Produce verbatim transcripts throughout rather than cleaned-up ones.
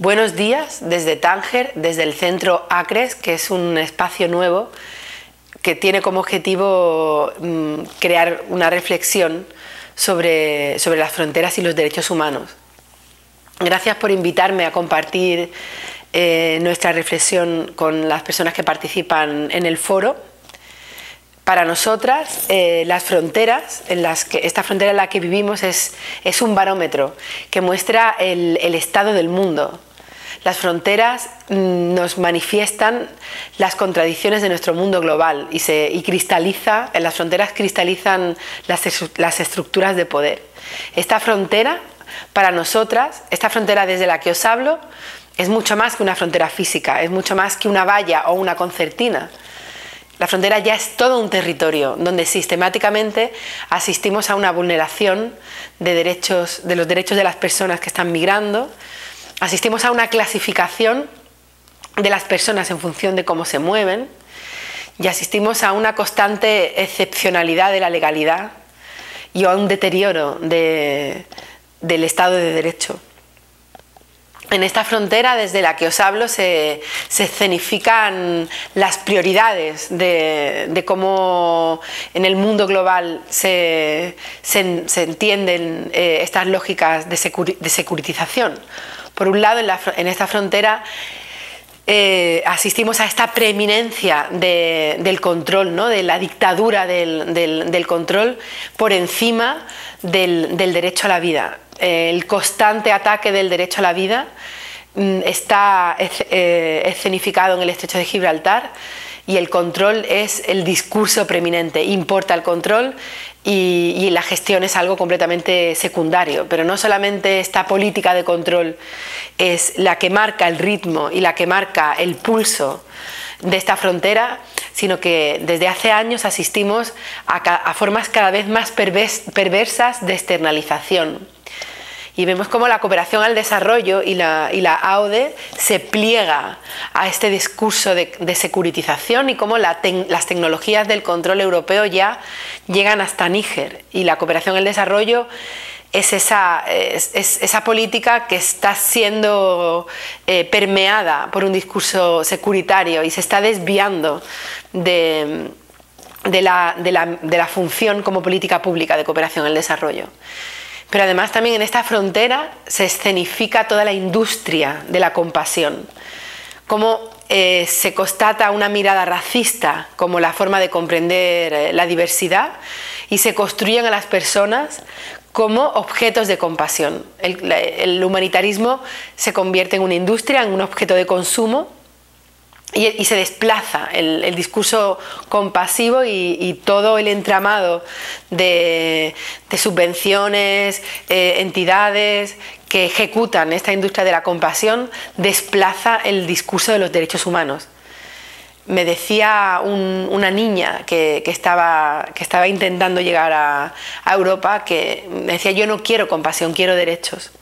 Buenos días desde Tánger, desde el centro Acres, que es un espacio nuevo que tiene como objetivo mmm, crear una reflexión sobre, sobre las fronteras y los derechos humanos. Gracias por invitarme a compartir eh, nuestra reflexión con las personas que participan en el foro. Para nosotras, eh, las fronteras, en las que, esta frontera en la que vivimos es, es un barómetro que muestra el, el estado del mundo. Las fronteras mmm, nos manifiestan las contradicciones de nuestro mundo global y, se, y cristaliza, en las fronteras cristalizan las, las estructuras de poder. Esta frontera, para nosotras, esta frontera desde la que os hablo, es mucho más que una frontera física, es mucho más que una valla o una concertina. La frontera ya es todo un territorio donde sistemáticamente asistimos a una vulneración de, derechos, de los derechos de las personas que están migrando. Asistimos a una clasificación de las personas en función de cómo se mueven y asistimos a una constante excepcionalidad de la legalidad y a un deterioro de, del Estado de Derecho. En esta frontera desde la que os hablo se, se escenifican las prioridades de, de cómo en el mundo global se, se, se entienden eh, estas lógicas de, securi, de securitización. Por un lado, en, la, en esta frontera eh, asistimos a esta preeminencia de, del control, ¿no? De la dictadura del, del, del control por encima del, del derecho a la vida. El constante ataque del derecho a la vida está escenificado en el Estrecho de Gibraltar y el control es el discurso preeminente, importa el control y, y la gestión es algo completamente secundario, pero no solamente esta política de control es la que marca el ritmo y la que marca el pulso de esta frontera, sino que desde hace años asistimos a, a formas cada vez más pervers, perversas de externalización. Y vemos cómo la cooperación al desarrollo y la, y la A O D E se pliega a este discurso de, de securitización y cómo la te, las tecnologías del control europeo ya llegan hasta Níger. Y la cooperación al desarrollo es esa, es, es esa política que está siendo eh, permeada por un discurso securitario y se está desviando de, de, la, de, la, de la función como política pública de cooperación al desarrollo. Pero además también en esta frontera se escenifica toda la industria de la compasión, cómo eh, se constata una mirada racista como la forma de comprender eh, la diversidad y se construyen a las personas como objetos de compasión. El, el humanitarismo se convierte en una industria, en un objeto de consumo y, y se desplaza el, el discurso compasivo y, y todo el entramado de, de subvenciones, eh, entidades que ejecutan esta industria de la compasión, desplaza el discurso de los derechos humanos. Me decía un, una niña que, que, estaba, que estaba intentando llegar a, a Europa, que me decía: yo no quiero compasión, quiero derechos.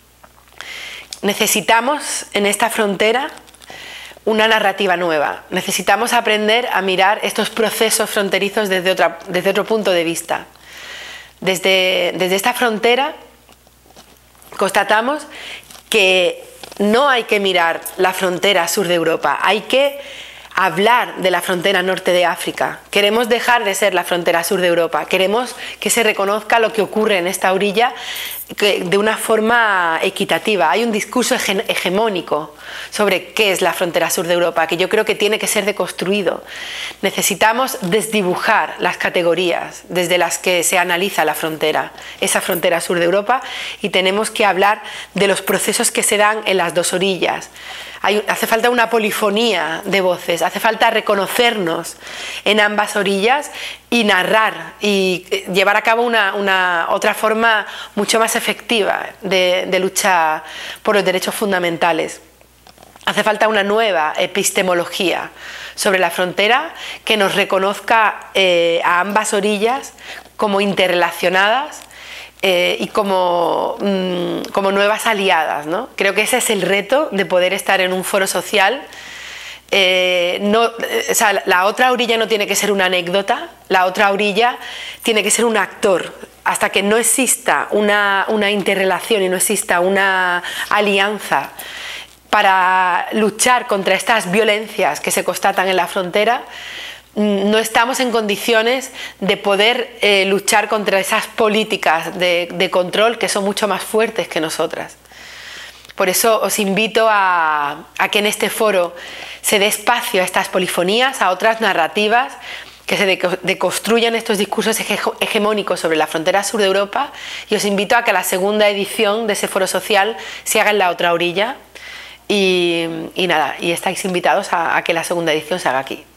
Necesitamos en esta frontera una narrativa nueva. Necesitamos aprender a mirar estos procesos fronterizos desde, otra, desde otro punto de vista. Desde, desde esta frontera constatamos que no hay que mirar la frontera sur de Europa, hay que hablar de la frontera norte de África. Queremos dejar de ser la frontera sur de Europa, queremos que se reconozca lo que ocurre en esta orilla de una forma equitativa. Hay un discurso hegemónico sobre qué es la frontera sur de Europa, que yo creo que tiene que ser deconstruido. Necesitamos desdibujar las categorías desde las que se analiza la frontera, esa frontera sur de Europa, y tenemos que hablar de los procesos que se dan en las dos orillas. Hay, hace falta una polifonía de voces, hace falta reconocernos en ambas orillas y narrar y llevar a cabo una, una otra forma mucho más efectiva de, de lucha por los derechos fundamentales. Hace falta una nueva epistemología sobre la frontera que nos reconozca eh, a ambas orillas como interrelacionadas Eh, y como, mmm, como nuevas aliadas, ¿no? Creo que ese es el reto de poder estar en un foro social. Eh, no, o sea, la otra orilla no tiene que ser una anécdota, la otra orilla tiene que ser un actor. Hasta que no exista una, una interrelación y no exista una alianza para luchar contra estas violencias que se constatan en la frontera, no estamos en condiciones de poder eh, luchar contra esas políticas de, de control que son mucho más fuertes que nosotras. Por eso os invito a, a que en este foro se dé espacio a estas polifonías, a otras narrativas, que se deconstruyan estos discursos hege hegemónicos sobre la frontera sur de Europa, y os invito a que la segunda edición de ese foro social se haga en la otra orilla, y, y nada, y estáis invitados a, a que la segunda edición se haga aquí.